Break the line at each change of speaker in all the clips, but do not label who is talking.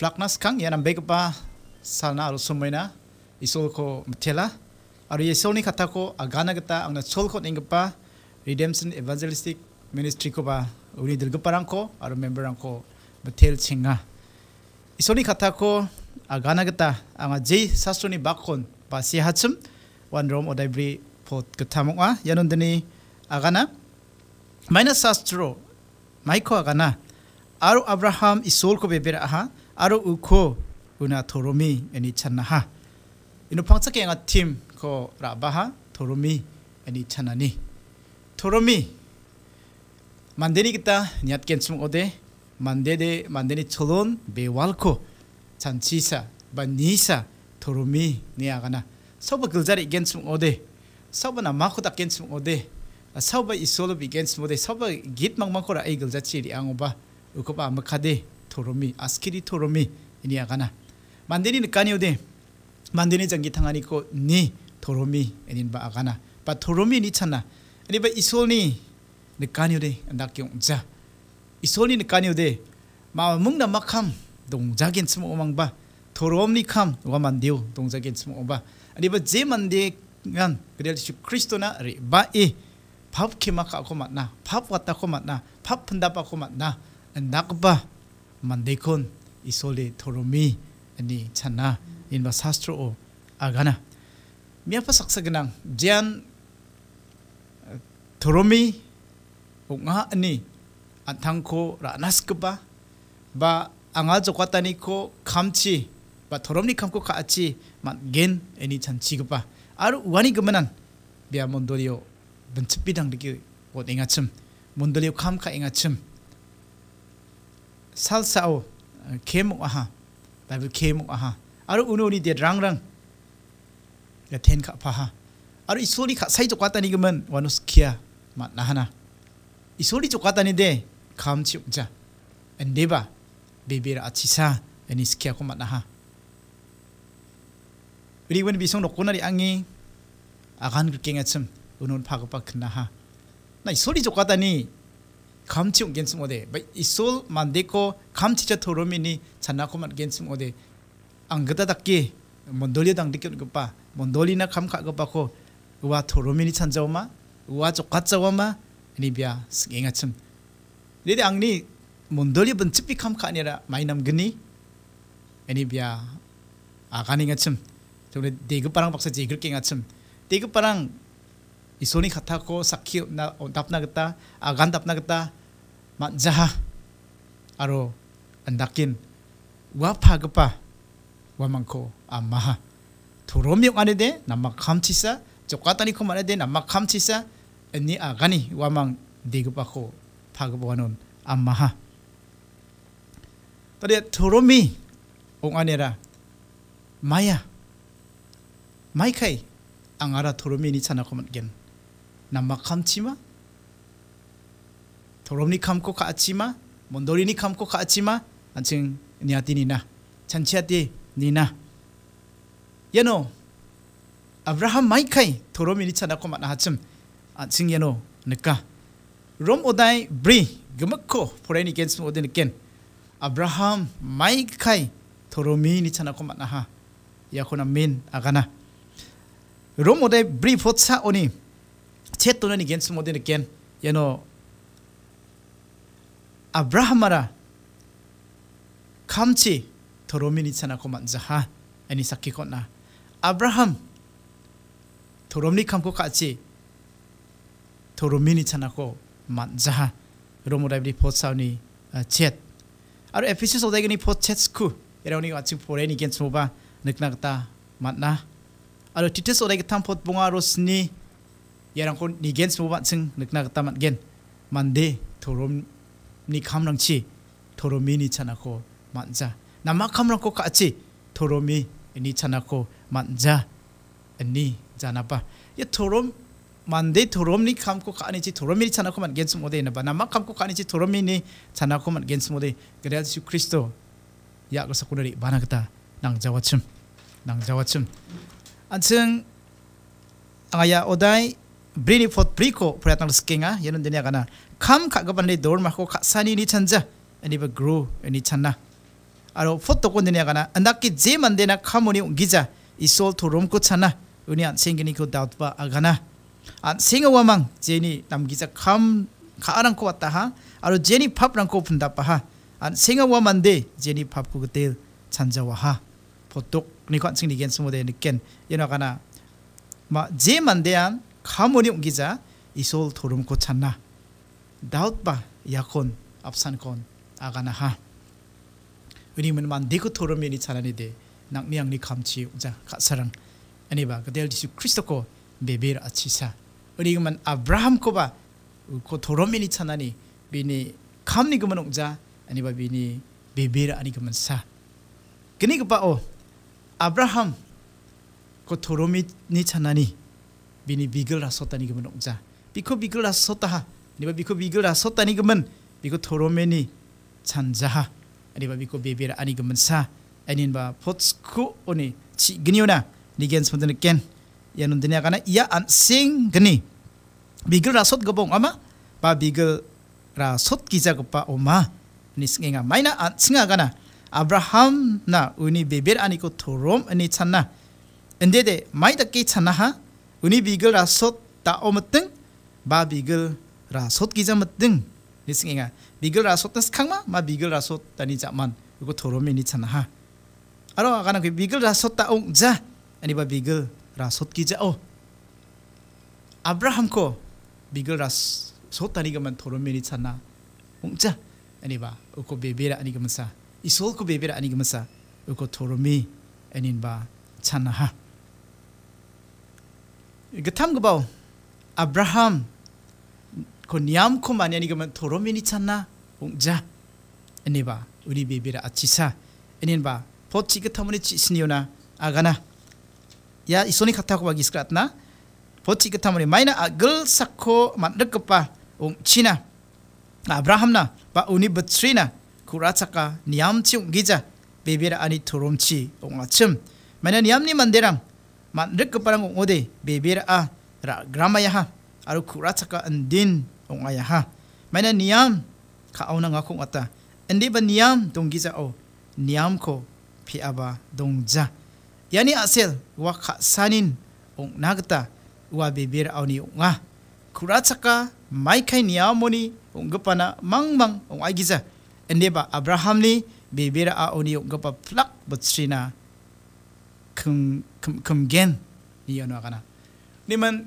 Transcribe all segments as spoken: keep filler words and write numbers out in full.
flaknas kang yan ang begpa salna aro sumayna isol ko matela aro isol ni kata ko agana gata ang nasol ko ningpa redemption evangelistic ministry ko ba uni dilgaparang ko aro member ang ko matel chinga isol ni kata ko agana gata ang j sastro ni bakon pa si hatsum one rom odabri pot katamong a yanon dini agana minus sastro maiko agana aro Abraham isol ko bebera aha aro uko una Toromi ani channa ha ino pangsa ke nga team ko rabaha Toromi ani Channani Toromi mandeni kita niat kensum ode mandede mandeni cholon bewalko chanchisa banisa Toromi ni agana soba gilzari kensum ode soba na makuta kensum ode soba isolo bi kensum ode soba git mangmangkora ai gilzachi ri angoba ukopa makade Toromi askiri Toromi ini agana mandeni nikani ode mandeni jangi tangani ko ni Toromi enin ba agana ba Toromi ni channa ani ba isoni nikani ode andak yung ja isoni nikani ode ma mungna makam dongjagen sum omang ba Toromi kam wa mandiu dongjagen sum oba ani ba je mande ngan kedel kristona ri ba e pap kemaka ko matna pap wata ko matna pap pendapa ko matna nakba mandekon isole Toromi ani channa in ba sastro o agana miapa saksa genang jian Toromi unga ani antangko ranas keba ba anga jokatani ko kamchi ba Toromi kamko kaachi mat gen ani chanchi keba aru wani gemanan bia mondolio bencepidang diki wot ingachum mondolio kam ka ingachum salsao kemuk aha bible kemuk aha aru ununi de rangrang ya ten ka paha aru isoli ka sai jokata ni gemen wanus kia mat nahana isoli jokata ni de kamchi ukja endeba bebera achisa ani skia ko mat naha riwen bisong dokona ri angi agan kengachum unun phagpa khnaha na isoli jokata ni kam치 겐스 모데 바 이솔 만데코 감치자 토로미니 찬나코만 겐스 모데 앙그다닥게 몬돌리 당디께 그빠 몬돌리나 감카 그빠코 우와 토로미니 찬자오마 우와 족가자오마 니비아 스갱아침 레디 앙니 몬돌리 번츠피 감카 아니라 마이남그니 니비아 아가니가침 저네 데그빠랑 박사 제글갱아침 데그빠랑 isoni kata ko sakhi na tapna gata agan tapna gata manjaha aro andakin wa phagpa wa mangko amaha Toromi ane de namma kamchisa jokatani ko mane de namma kamchisa ani agani wa mang degpa ko phagpa wanon amaha tade Toromi ong anera maya mai kai angara Toromi ni chana ko man gen namma kamchima Toromi kamko kaachima mondolini kamko kaachima anching niati nina chanchiati nina yano Abraham maikai Toromi ni chana ko man hachim anching yano nika rom odai bri gemakko poreni gens odin ken Abraham maikai Toromi ni chana ko man ha yakona min agana rom odai bri photsa oni chet to ni gens modin ken yano Abrahamara kamchi Toromi ni chana ko man jaha ani sakki ko na Abraham Toromi kamko kachi Toromi ni chana ko man jaha romo dai pot sauni chet aro episode odai ni pot chet sku eroni watching for any gens moba nikna ta matna aro titus odai tam pot bunga rosni yarang ko ni gens moba ching nikna ta mat gen mande Toromi ni kamrang chi Toromi ni chana ko manja nama kamrang ko kachi Toromi ni chana ko manja ani janapa ya Torom mande Toromi ni kam ko kani chi Toromi ni chana ko man gens mode na ba nama kam ko kani chi Toromi ni chana ko man gens mode gada Yesus Kristo ya ko sakunari banagta nang jawachum nang jawachum ancheng angaya odai brini pot briko pratang skenga yanon denia kana kam ka gaban le dor ma ko sani ni chanja ani ba grow ani channa aro foto kon denia kana andak ki je mandena khamoni giza isol thorom ko chana uni an singini ko daut ba agana an singa wamang jeni nam giza kham kharang ko ta ha aro jeni phap rang ko phunda pa ha an singa wamande jeni phap ko tel chanjawa ha foto ni kon sing digen smode ni ken yena kana ma je mandean khamoni giza isol thorom ko chana daut ba yakon apsan kon agana ha uni man mande ko thorom ni chanani de nak niang ni khamchi uja khasarang ani ba gadel jisu kristo ko beber achisa uni man abraham ko ba ko thorom ni chanani bini khamni ko man uja ani ba bini beber ani ko man sa kini ko ba o abraham ko thorom ni chanani bini bigel rasotani ko man uja biko bigel rasota ha ni ba biko bigel rasotani ko man biko thorom ni chanjaha ani ba biko beber ani ko man sa anin ba potsku oni chi gniona nigen smudene ken yanun dunia kana ia an sing gni bigel rasot gobong ama ba bigel rasot kiza gopa oma ni singa maina an singa kana abraham na uni beber ani ko thorom ani channa endede mai da ke channa ha uni bigel rasot ta omateng ba bigel rasot kiza mateng ni singa bigel rasot tas khangma ma bigel rasot tani jaman ko thorom ni channa ha aro kana ke bigel rasot ta ong ja ani ba bigel rasot ki ja o abraham ko bigel rasot tani gaman thorom ni channa ong ja ani ba ko bebera ani gaman sa isol ko bebera ani gaman sa ko thoromi anin ba channa ha gatam gabaw abraham ko niam ko mani ani gaman thoromi ni channa ong ja ani ba uri bebera achisa anin ba pot chika thamoni chi sniona agana ya isoni khatha ko bagi skratna pot chika thamoni maina agel sakho mandakpa ong china abraham na ba uni batrina kurachaka niam chi gija bebera ani thoromchi ong achim maina niam ni manderang mandakpa rang ode bebera a gramaya ha aru kurachaka andin ong aya ha maina niam ka auna ngakong ata andi ba niam dong gija o niam ko piaba dongja yani asel wa kha sanin ong nagta wa beber awni nga kurachaka mai khai niamoni ong gapana mangmang ong agiza endeba abraham ni beber a oni ong gapa plak batsrina kum kum kum gen ni ano kana niman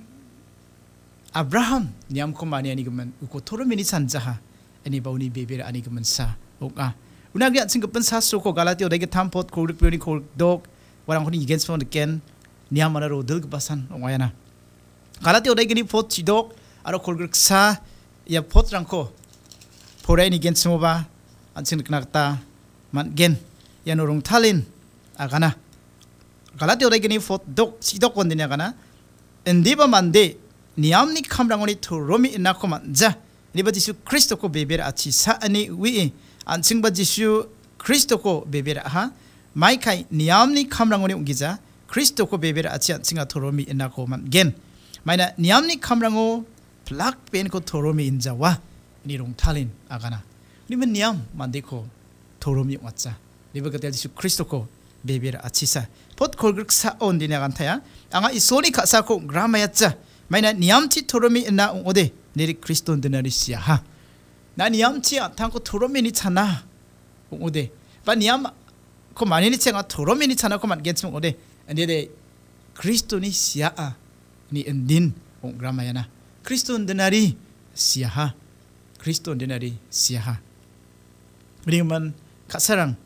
abraham niam ko mani ani gaman ko thoromini sanjaha ani bauni beber ani gaman sa oka unagya singkapan sasro ko galatio dege tampot ko ripuni ko dog warang ko ni against from the ken niam mana ro dil basan ongayana galatio dege ni pot chidok aro kolgsa ya pot rangko porai ni against mo ba ansin knakta man gen ya norong thalin agana galatio dege ni pot dok chidok kon dinya kana endiba mande niam ni khamrangoni thoromi inako manja niba jisu kristo ko beber achi sa ani wi anchingba jisu kristo ko bebera ha mai kai niamni khamrangoni ungija kristo ko bebera achi ancinga thoromi inako man gen maina niamni khamrango plak pen ko thoromi injawa ni rong thalin agana nimen niam mande ko thoromi wacha niba gatel jisu kristo ko bebera achi sa pot kolgruk sa on dina gantaya anga isoni khasa ko gramayatcha maina niamchi thoromi inna ode neri kristo dinari sia ha 나 니암치 않고 토로미니 차나 오데 바 니암 코 마니니 차가 토로미니 차나 코만 겐츠 오데 안데데 크리스토니 시아아 니 엔딘 온 그라마야나 크리스토 엔드나리 시아하 크리스토 엔드나리 시아하 우리만 가사랑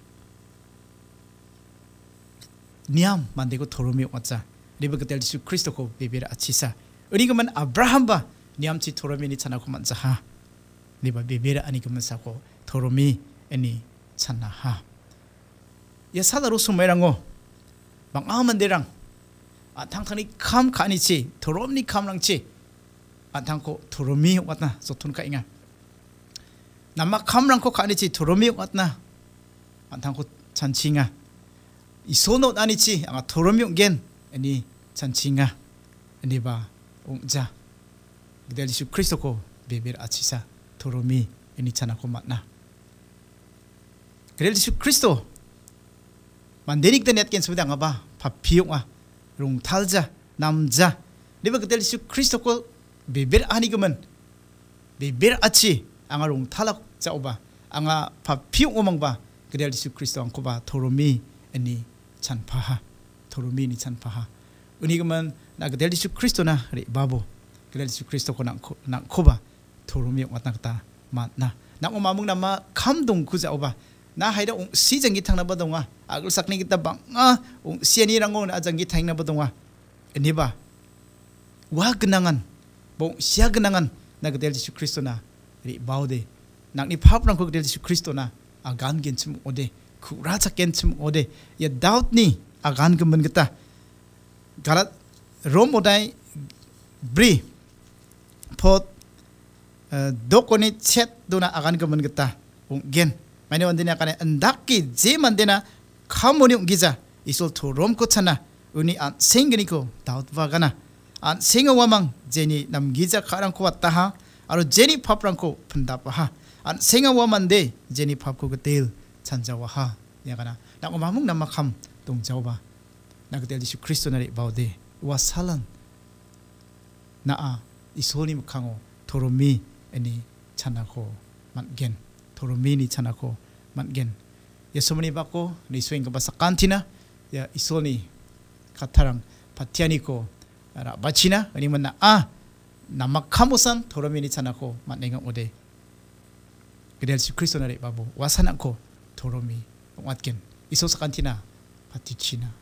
니암 만데고 토로미 왔자 리버게텔 지수 크리스토 코 베베라 아치사 우리만 아브라함바 니암치 토로미니 차나 코만 자하 niba bebera ani kumasa ko thoromi ani channa ha ya sadaro sumerango bang amanderang atangkhani kham khani chi thoromni khamrang chi atangko thoromi watna sotun ka inga namma khamrang ko khani chi thoromi watna atangko chanchinga isono ani chi anga thoromi gen ani chanchinga niba ongja gidel jisu kristo ko beber achisa thoromi ini chana ko matna gidel jisu kristo 만데릭 때 넷겐 소다 angaba 파피용아 롱탈자 남자 네바 그때 예수 그리스도고 베베 아니그면 베베 아치 anga 롱탈락 자오바 anga 파피용 오망바 그때 예수 그리스도 angkoba 토로미 ani 찬파하 토로미 ni 찬파하 은이그면 나 그때 예수 그리스도나 리 바보 그때 예수 그리스도고 나 코바 토로미 왔다갔다 맞나 나 오마묵 나마 감동 구자오바 나 하이다 옹 시정기 탕나 바동아 아글 삭니 기타 방아 옹 시엔이랑고 아장기 탕나 바동아 니바 와 근angan 봉 시야 근angan 나 그들 예수 그리스도나 리 바오데 낙니 파브랑고 그들 예수 그리스도나 아간 겐침 오데 쿠라차 겐침 오데 야 다웃니 아간 금은 기타 가라 롬오다이 브리 포 도코니 쳇 도나 아간 금은 기타 옹 겐 Mane wandina kane andaki je mandena khamoni giza isol thorom ko chana uni an sengni ko dautwa gana an senga wamang jeni nam giza kharang ko watta ha aro jeni phaprang ko phunda pa ha an senga wamande jeni phap ko tel chanjawa ha ya gana na mamung nam kham tung jawba na gtel Yesu Kristo nari baude wa salan na a isoli mkhango thoromi ani chana ko man gen Toromi ni chanako mangen ya somani bako ni swing ka basa kantina ya isoni katarang patiani ko ra bachina ani manna a namakhamusan Toromi ni chanako manenga ode gidel si Kristo nare babu wasana ko Toromi watgen iso sa kantina patichina